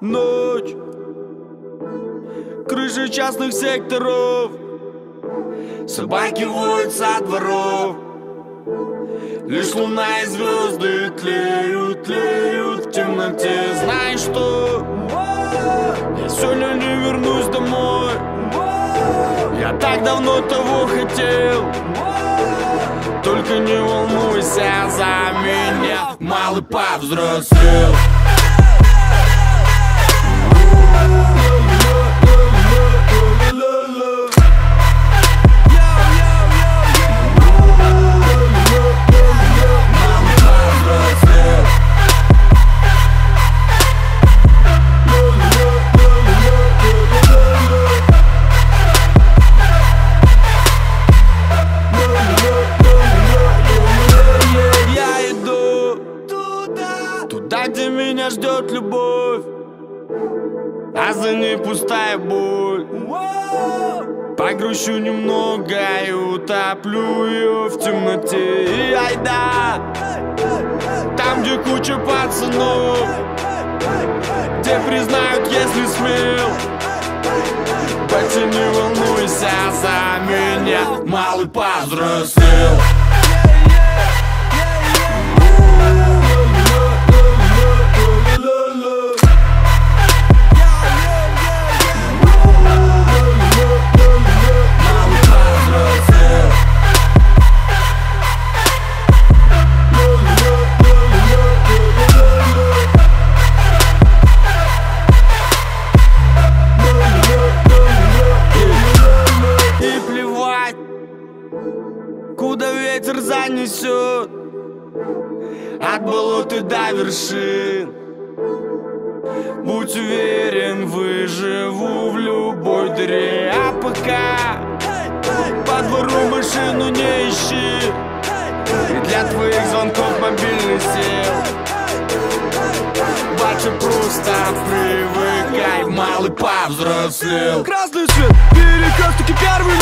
Ночь, крыши частных секторов, собаки воют со дворов. Лишь луна и звезды тлеют, тлеют в темноте. Знаешь что? Я сегодня не вернусь домой. Я так давно того хотел. Только не волнуйся за меня, малый повзрослел. Туда, где меня ждет любовь, а за ней пустая боль. Погрущу немного и утоплю ее в темноте. И айда, там, где куча пацанов, где признают, если смел. Батя, не волнуйся за меня, малый повзрослел. Куда ветер занесет, от болот и до вершин. Будь уверен, выживу в любой дыре. А пока по двору машину не ищи, и для твоих звонков мобильный сел. Батя, просто привыкай, малый повзрослел. Красный свет, перекрестки первый